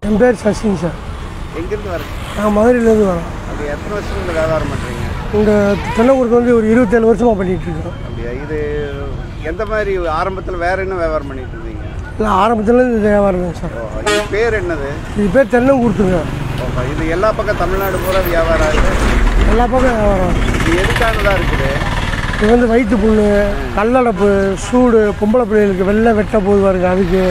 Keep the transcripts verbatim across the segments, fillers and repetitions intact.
என் பேர் சசிங்க சார். எங்கேருந்து வரீங்க? நான் மதுரையிலேருந்து வரேன். அப்படி எத்தனை வருஷம் இந்த வியாபாரம் பண்ணுறீங்க? இந்த தென்னங்குருக்கு வந்து ஒரு இருபத்தேழு வருஷமாக பண்ணிகிட்டு இருக்கோம். அப்படியா? இது எந்த மாதிரி ஆரம்பத்தில் வேற என்ன வியாபாரம் பண்ணிட்டு இருந்தீங்க? இல்லை, ஆரம்பத்துலேருந்து இது வியாபாரம் தான் சார். ஓ, இது பேர் என்னது? இது பேர் தென்னங்குருத்துங்க. ஓ, இது எல்லா பக்கம் தமிழ்நாடு பூரா வியாபாரம் ஆகுது. எல்லா பக்கம் வியாபாரம். இது எதுக்கானதாக இருக்குது? இது வந்து வயிற்று புண்ணு, கல்லடைப்பு, சூடு, பொம்பளை பிள்ளைகளுக்கு வெள்ளை வெட்ட போது பாருங்க, அதுக்கு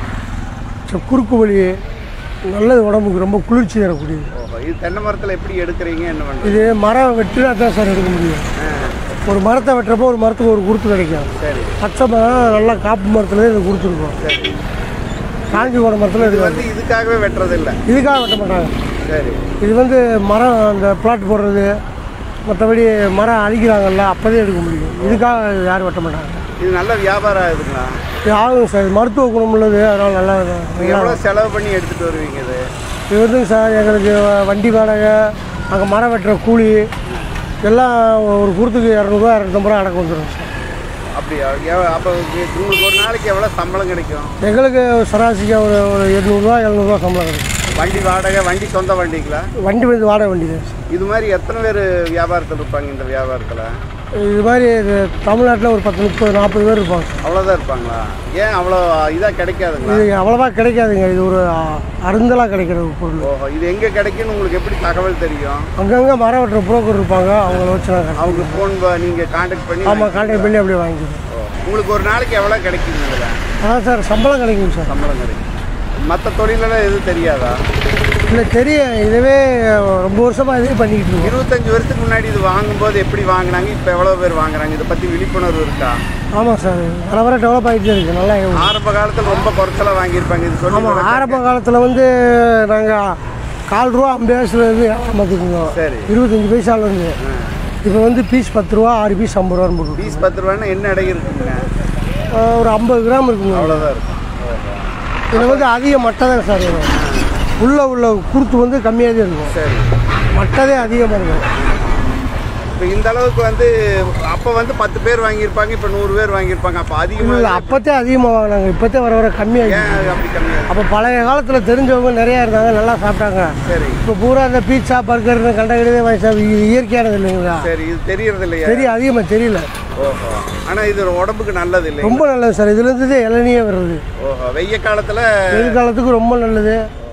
குறுக்கு வலி, நல்லது, உடம்புக்கு ரொம்ப குளிர்ச்சி தரக்கூடியது. ஓஹோ, இது தென்னை மரத்தில் எப்படி எடுக்கிறீங்க, என்ன பண்ணுறது? இது மரம் வெட்டினா தான் சார் எடுக்க முடியும். ஒரு மரத்தை வெட்டுறப்போ ஒரு மரத்துக்கு ஒரு குருத்து கிடைக்கும். சரி. பச்சை மரம் நல்லா காப்பு மரத்துல இது கொடுத்துருக்கோம். சரி. காஞ்சி போன மரத்தில் இது வந்து இதுக்காகவே வெட்டுறது இல்லை? இதுக்காக வெட்ட மாட்டாங்க. சரி. இது வந்து மரம் அந்த பிளாட் போடுறது, மற்றபடி மரம் அழிக்கிறாங்கல்ல, அப்போதே எடுக்க முடியும். இதுக்காக யாரும் வெட்ட மாட்டாங்க. இது நல்ல வியாபாரம் ஆகுதுங்களா? இது ஆகும் சார். இது மருத்துவ குணம் உள்ளது, அதனால் நல்லா எவ்வளோ செலவு பண்ணி எடுத்துகிட்டு வருவீங்க? இது இது வந்துங்க சார், எங்களுக்கு வண்டி வாடகை, அங்கே மரம் வெட்டுற கூலி எல்லாம் ஒரு குருத்துக்கு இரநூறுவா இரநூத்தம்பது ரூபா அடக்கம் வந்துடும் சார். அப்படியா? அப்போ உங்களுக்கு ஒரு நாளைக்கு எவ்வளோ சம்பளம் கிடைக்கும்? எங்களுக்கு சராசரியாக ஒரு ஒரு எண்ணூறுரூவா எழுநூறுவா சம்பளம் கிடைக்கும். வண்டி வாடகை? வண்டி சொந்த வண்டிங்களா? வண்டி வந்து வாடகை வண்டி தான் சார். இது மாதிரி எத்தனை பேர் வியாபாரத்தில் இருப்பாங்க இந்த வியாபாரத்தில்? இது மாதிரி தமிழ்நாட்டில் ஒரு பத்து முப்பது நாற்பது பேர் இருப்பாங்க. அவ்வளோதான் இருப்பாங்களா? ஏன் அவ்வளோ இதாக கிடைக்காதுங்களா? இது அவ்வளோவா கிடைக்காதுங்க. இது ஒரு அருந்தலாக கிடைக்கிற ஒரு பொருள். ஓஹோ, இது எங்கே கிடைக்குன்னு உங்களுக்கு எப்படி தகவல் தெரியும்? அங்கங்கே மரம் வெட்டுற புரோக்கர் இருப்பாங்க, அவங்கள வச்சு நாங்கள் அவங்க ஃபோன் நீங்கள் கான்டாக்ட் பண்ணி? ஆமாம், கான்டாக்ட் பண்ணி அப்படியே வாங்கிக்குவோம். உங்களுக்கு ஒரு நாளைக்கு எவ்வளோ கிடைக்குங்க இதில்? அதான் சார், சம்பளம் கிடைக்கும் சார். சம்பளம் கிடைக்கும். மற்ற தொழிலெல்லாம் எதுவும் தெரியாதா? இல்லை, தெரியும். இதுவே ரொம்ப வருஷமாக இதே பண்ணிக்கிட்டு இருக்கோம். இருபத்தஞ்சி வருஷத்துக்கு முன்னாடி இது வாங்கும்போது எப்படி வாங்கினாங்க, இப்போ எவ்வளோ பேர் வாங்குறாங்க, இதை பற்றி விழிப்புணர்வு இருக்கா? ஆமாம் சார், வர வர டெவலப் ஆகிட்டே இருக்குது. நல்லா ஆரம்ப காலத்தில் ரொம்ப குறைச்சலாக வாங்கியிருப்பாங்க இது சொல்லி. ஆமாம், ஆரம்ப காலத்தில் வந்து நாங்கள் கால் ரூபா ஐம்பது வயசுலேருந்து பார்த்துக்குவோம். சரி. இருபத்தஞ்சி பைசாலேருந்து இப்போ வந்து பீஸ் பத்து ரூபா, ஆறு பீஸ் ஐம்பது ரூபான்னு போட்டு. பீஸ் பத்து ரூபான்னா என்ன இடை இருக்குங்க? ஒரு ஐம்பது கிராம் இருக்குங்க. அவ்வளோதான் இருக்கும். இதில் வந்து அதிக மட்டை தான் சார் வரும். உள்ள உள்ள குருத்து வந்து கம்மியாக தான் இருக்கும். சரி. மட்டதே அதிகமாக இருக்கும். இப்போ இந்த அளவுக்கு வந்து அப்போ வந்து பத்து பேர் வாங்கியிருப்பாங்க, இப்போ நூறு பேர் வாங்கியிருப்பாங்க. அப்போ அதிகமாக இல்லை, அப்போத்தே அதிகமாக வாங்கினாங்க, இப்போத்தே வர வர கம்மியாக. ஏன் அப்படி கம்மியாக? அப்போ பழைய காலத்தில் தெரிஞ்சவங்க நிறையா இருந்தாங்க, நல்லா சாப்பிட்டாங்க. சரி. இப்போ பூரா இந்த பீட்சா பர்கர்னு கண்ட கிடையவே வாங்கி சாப்பிட்டு இது இயற்கையானது இல்லைங்களா? சரி. இது தெரியறது இல்லையா? தெரிய அதிகமாக தெரியல. ஓஹோ. ஆனால் இது உடம்புக்கு நல்லது இல்லை? ரொம்ப நல்லது சார். இதுலேருந்து இளநியே வருது. ஓஹோ. வெய்ய காலத்தில் வெயில் காலத்துக்கு ரொம்ப நல்லது.